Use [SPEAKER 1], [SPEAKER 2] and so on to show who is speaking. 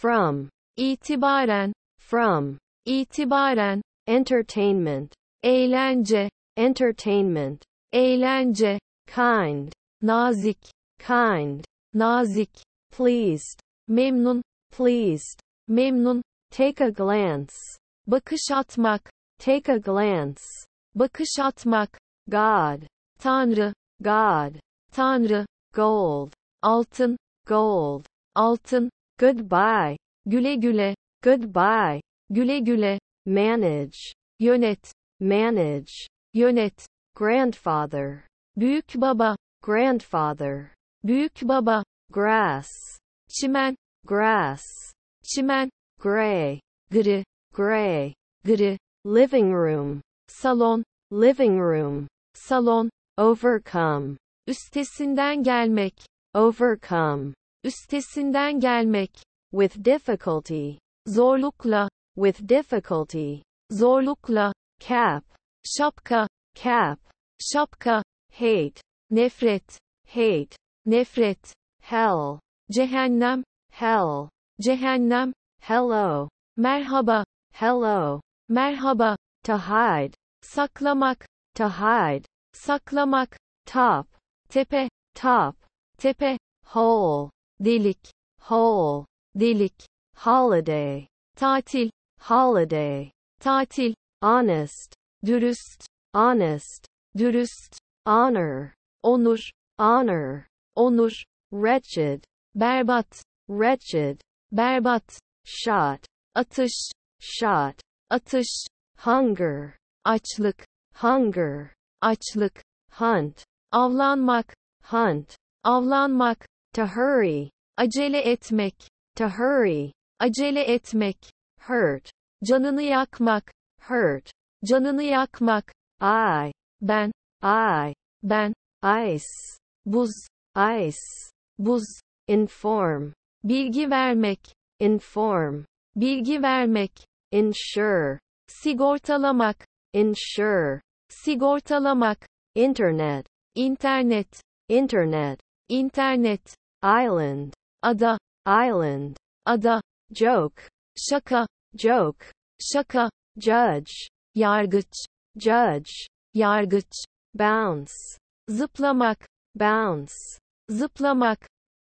[SPEAKER 1] from,
[SPEAKER 2] itibaren,
[SPEAKER 1] from,
[SPEAKER 2] itibaren,
[SPEAKER 1] entertainment,
[SPEAKER 2] eğlence,
[SPEAKER 1] entertainment,
[SPEAKER 2] eğlence,
[SPEAKER 1] kind,
[SPEAKER 2] nazik,
[SPEAKER 1] kind,
[SPEAKER 2] nazik,
[SPEAKER 1] pleased,
[SPEAKER 2] memnun,
[SPEAKER 1] pleased,
[SPEAKER 2] memnun,
[SPEAKER 1] take a glance,
[SPEAKER 2] bakış atmak,
[SPEAKER 1] take a glance,
[SPEAKER 2] bakış atmak,
[SPEAKER 1] God,
[SPEAKER 2] Tanrı,
[SPEAKER 1] God,
[SPEAKER 2] Tanrı,
[SPEAKER 1] gold,
[SPEAKER 2] altın,
[SPEAKER 1] gold,
[SPEAKER 2] altın,
[SPEAKER 1] goodbye,
[SPEAKER 2] güle güle,
[SPEAKER 1] goodbye,
[SPEAKER 2] güle güle,
[SPEAKER 1] manage,
[SPEAKER 2] yönet,
[SPEAKER 1] manage,
[SPEAKER 2] yönet,
[SPEAKER 1] grandfather,
[SPEAKER 2] büyük baba,
[SPEAKER 1] grandfather,
[SPEAKER 2] büyük baba,
[SPEAKER 1] grass,
[SPEAKER 2] çimen,
[SPEAKER 1] grass,
[SPEAKER 2] çimen,
[SPEAKER 1] gray,
[SPEAKER 2] gri,
[SPEAKER 1] gray,
[SPEAKER 2] gri,
[SPEAKER 1] living room,
[SPEAKER 2] salon,
[SPEAKER 1] living room,
[SPEAKER 2] salon,
[SPEAKER 1] overcome,
[SPEAKER 2] üstesinden gelmek,
[SPEAKER 1] overcome,
[SPEAKER 2] üstesinden gelmek,
[SPEAKER 1] with difficulty,
[SPEAKER 2] zorlukla,
[SPEAKER 1] with difficulty,
[SPEAKER 2] zorlukla,
[SPEAKER 1] cap,
[SPEAKER 2] şapka,
[SPEAKER 1] cap,
[SPEAKER 2] şapka,
[SPEAKER 1] hate,
[SPEAKER 2] nefret,
[SPEAKER 1] hate,
[SPEAKER 2] nefret,
[SPEAKER 1] hell,
[SPEAKER 2] cehennem,
[SPEAKER 1] hell,
[SPEAKER 2] cehennem,
[SPEAKER 1] hello,
[SPEAKER 2] merhaba,
[SPEAKER 1] hello,
[SPEAKER 2] merhaba,
[SPEAKER 1] to hide,
[SPEAKER 2] saklamak,
[SPEAKER 1] to hide,
[SPEAKER 2] saklamak,
[SPEAKER 1] top,
[SPEAKER 2] tepe,
[SPEAKER 1] top,
[SPEAKER 2] tepe,
[SPEAKER 1] hole,
[SPEAKER 2] delik,
[SPEAKER 1] hole,
[SPEAKER 2] delik,
[SPEAKER 1] holiday,
[SPEAKER 2] tatil,
[SPEAKER 1] holiday,
[SPEAKER 2] tatil,
[SPEAKER 1] honest,
[SPEAKER 2] dürüst,
[SPEAKER 1] honest,
[SPEAKER 2] dürüst,
[SPEAKER 1] honor,
[SPEAKER 2] onur,
[SPEAKER 1] honor,
[SPEAKER 2] onur,
[SPEAKER 1] wretched,
[SPEAKER 2] berbat,
[SPEAKER 1] wretched,
[SPEAKER 2] berbat,
[SPEAKER 1] shot,
[SPEAKER 2] atış,
[SPEAKER 1] shot,
[SPEAKER 2] atış,
[SPEAKER 1] hunger,
[SPEAKER 2] açlık,
[SPEAKER 1] hunger,
[SPEAKER 2] açlık,
[SPEAKER 1] hunt,
[SPEAKER 2] avlanmak,
[SPEAKER 1] hunt,
[SPEAKER 2] avlanmak,
[SPEAKER 1] to hurry,
[SPEAKER 2] acele etmek,
[SPEAKER 1] to hurry,
[SPEAKER 2] acele etmek,
[SPEAKER 1] hurt,
[SPEAKER 2] canını yakmak,
[SPEAKER 1] hurt,
[SPEAKER 2] canını yakmak,
[SPEAKER 1] I,
[SPEAKER 2] ben, ben,
[SPEAKER 1] ice,
[SPEAKER 2] buz,
[SPEAKER 1] ice,
[SPEAKER 2] buz,
[SPEAKER 1] inform,
[SPEAKER 2] bilgi vermek,
[SPEAKER 1] inform,
[SPEAKER 2] bilgi vermek,
[SPEAKER 1] insure,
[SPEAKER 2] sigortalamak,
[SPEAKER 1] insure,
[SPEAKER 2] sigortalamak,
[SPEAKER 1] internet,
[SPEAKER 2] internet,
[SPEAKER 1] internet,
[SPEAKER 2] internet,
[SPEAKER 1] island,
[SPEAKER 2] ada,
[SPEAKER 1] island,
[SPEAKER 2] ada,
[SPEAKER 1] joke,
[SPEAKER 2] şaka,
[SPEAKER 1] joke,
[SPEAKER 2] şaka,
[SPEAKER 1] judge,
[SPEAKER 2] yargıç,
[SPEAKER 1] judge,
[SPEAKER 2] yargıç,
[SPEAKER 1] bounce,
[SPEAKER 2] zıplamak,
[SPEAKER 1] bounce,
[SPEAKER 2] zıplamak,